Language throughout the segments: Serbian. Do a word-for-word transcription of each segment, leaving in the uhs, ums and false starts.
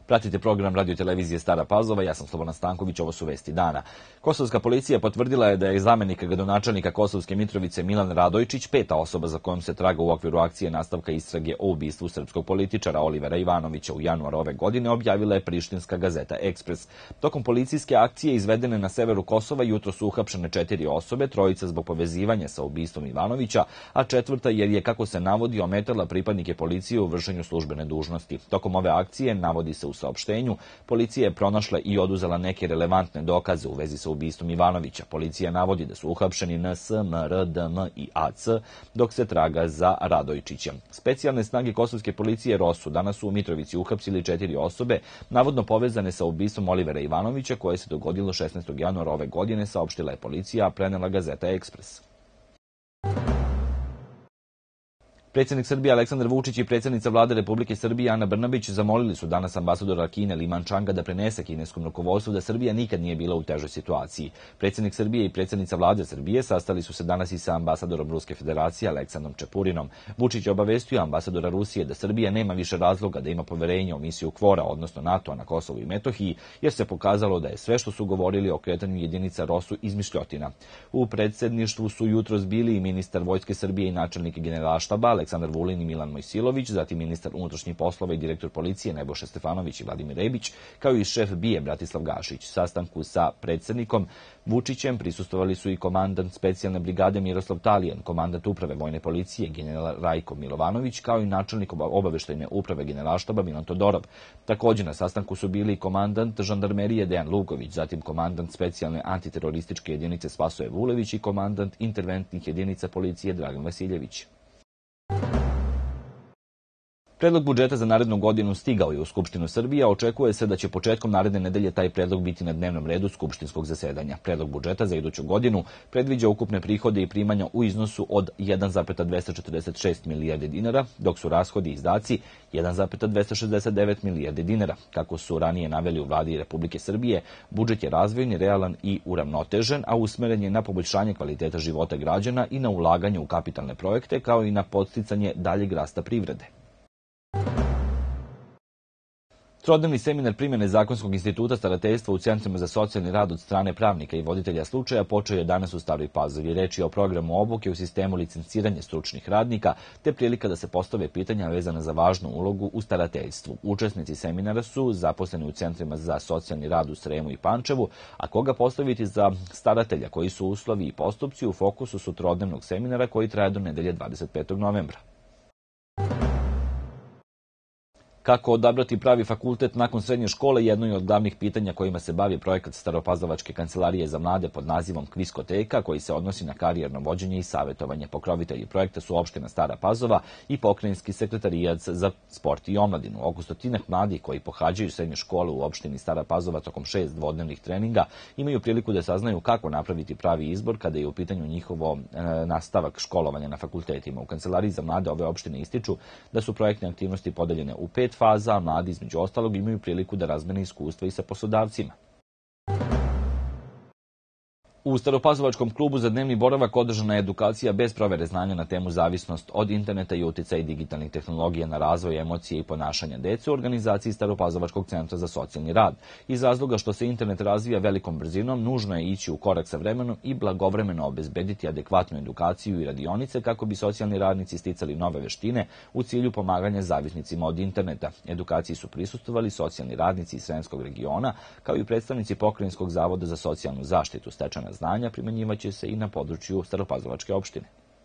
Pratite program radio televizije Stara Pazova, ja sam Slobodan Stanković, ovo su vesti dana. Kosovska policija potvrdila je da je zamenik gradonačelnika Kosovske Mitrovice Milan Radojčić peta osoba za kojom se traga u okviru akcije nastavka istrage o ubistvu srpskog političara Olivera Ivanovića u januaru ove godine, objavila je prištinska gazeta Ekspres. Tokom policijske akcije izvedene na severu Kosova jutro su uhapšene četiri osobe, trojica zbog povezivanja sa ubistvom Ivanovića, a četvrta jer je, kako se navodi, ometala pripadnike policije u vršenju službene dužnosti. Tokom ove akcije, navodi se u saopštenju, policija je pronašla i oduzela neke relevantne dokaze u vezi sa ubistvom Ivanovića. Policija navodi da su uhapšeni N S, M R, D M i A C, dok se traga za Radojčićem. Specijalne snage kosovske policije R O S U danas su u Mitrovici uhapsili četiri osobe, navodno povezane sa ubistvom Olivera Ivanovića, koje se dogodilo šesnaestog januara ove godine, saopštila je policija, a prenela gazeta Ekspres. Predsjednik Srbije Aleksandar Vučić i predsjednica vlade Republike Srbije Ana Brnabić zamolili su danas ambasadora Kine Li Mančanga da prenese kineskom rukovodstvu da Srbija nikad nije bila u težoj situaciji. Predsjednik Srbije i predsjednica vlade Srbije sastali su se danas i sa ambasadorom Ruske federacije Aleksandrom Čepurinom. Vučić je obavestio ambasadora Rusije da Srbija nema više razloga da ima poverenje u misiju KFOR-a, odnosno NATO-a na Kosovu i Metohiji, jer se pokazalo da je sve što su govorili o kretanju jedinica R O S U izmišljotina. U predsjedništvu su jutros bili i ministar Vojske Srbije i načelnik Generalštaba Aleksandar Vulin i Milan Mojsilović, zatim ministar unutrašnjih poslova i direktor policije Nebojša Stefanović i Vladimir Rebić, kao i šef B I E Bratislav Gašić. Sastanku sa predsjednikom Vučićem prisustvovali su i komandant specijalne brigade Miroslav Talijan, komandant uprave vojne policije general Rajko Milovanović, kao i načelnik obaveštajne uprave Generalštaba Milan Todorov. Također na sastanku su bili i komandant žandarmerije Dejan Lugović, zatim komandant specijalne antiterorističke jedinice Spasoje Vulević i komandant interventnih jedinica policije Dragan Vasiljević. Predlog budžeta za narednu godinu stigao je u Skupštinu Srbije, a očekuje se da će početkom naredne nedelje taj predlog biti na dnevnom redu skupštinskog zasedanja. Predlog budžeta za iduću godinu predviđa ukupne prihode i primanja u iznosu od jedan zarez dvesta četrdeset šest milijardi dinara, dok su rashodi i izdaci jedan zarez dvesta šezdeset devet milijardi dinara. Kako su ranije naveli u vladi Republike Srbije, budžet je razvojni, realan i uravnotežen, a usmeren je na poboljšanje kvaliteta života građana i na ulaganje u kapitalne projekte, kao i na podsticanje daljeg rasta privrede. Trodnevni seminar primjene Zakonskog instituta starateljstva u centrima za socijalni rad od strane pravnika i voditelja slučaja počeo je danas u Staroj Pazovi. Reč je o programu obuke u sistemu licenciranja stručnih radnika, te prilika da se postave pitanja vezana za važnu ulogu u starateljstvu. Učesnici seminara su zaposleni u centrima za socijalni rad u Sremu i Pančevu, a koga postaviti za staratelja, koji su uslovi i postupci, u fokusu su trodnevnog seminara koji traje do nedelje dvadeset petog novembra. Kako odabrati pravi fakultet nakon srednje škole, jedno je od glavnih pitanja kojima se bavi projekat Staropazovačke kancelarije za mlade pod nazivom Kviskoteka, koji se odnosi na karijerno vođenje i savjetovanje. Pokrovitelji projekta su opština Stara Pazova i pokrajinski sekretarijat za sport i omladinu. Oko stotinak mladih koji pohađaju srednje škole u opštini Stara Pazova tokom šest dvodnevnih treninga imaju priliku da saznaju kako napraviti pravi izbor kada je u pitanju njihovo e, nastavak školovanja na fakultetima. U kancelariji za mlade ove opštine ističu da su projektne aktivnosti podeljene u pet faza, a mladi između ostalog imaju priliku da razmene iskustva i sa poslodavcima. U Staropazovačkom klubu za dnevni boravak održana je edukacija bez provere znanja na temu zavisnost od interneta i uticaj digitalnih tehnologija na razvoj emocije i ponašanja dece u organizaciji Staropazovačkog centra za socijalni rad. Iz razloga što se internet razvija velikom brzinom, nužno je ići u korak sa vremenom i blagovremeno obezbediti adekvatnu edukaciju i radionice kako bi socijalni radnici sticali nove veštine u cilju pomaganja zavisnicima od interneta. Edukaciji su prisustvovali socijalni radnici iz Sremskog regiona, kao i predstavnici Pokrajinskog zavoda za socijalnu zaštitu. Stečena znanja primenjivaće se i na području Staropazovačke opštine.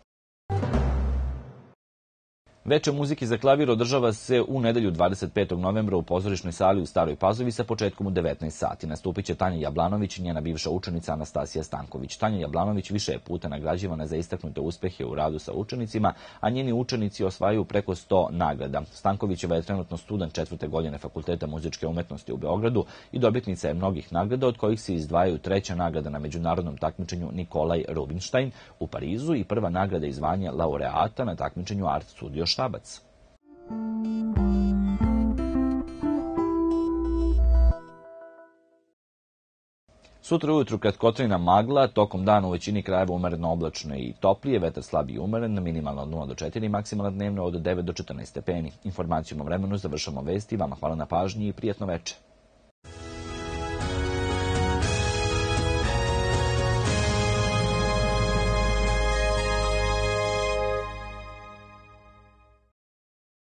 Veče muzike za klavir održava se u nedelju dvadeset petog novembra u pozorišnoj sali u Staroj Pazovi sa početkom u devetnaest sati. Nastupit će Tanja Jablanović i njena bivša učenica Anastasija Stanković. Tanja Jablanović više je puta nagrađivana za istaknute uspehe u radu sa učenicima, a njeni učenici osvajaju preko sto nagrada. Stankovićeva je trenutno student četvrte godine Fakulteta muzičke umetnosti u Beogradu i dobitnica je mnogih nagrada, od kojih se izdvajaju treća nagrada na međunarodnom takmičenju Nikolaj Rubinštajn u Parizu i prva nagrada i zvanje laureata na takmičenju Art Studio Štabac. Sutra ujutru kratkotrajna magla, tokom dana u većini krajeva umereno oblačno i toplije, vetar slab i umeren, minimalno od nula do četiri, maksimalno dnevno od devet do četrnaest stepeni. Informacijom o vremenu završamo vesti, vama hvala na pažnji i prijatno veče.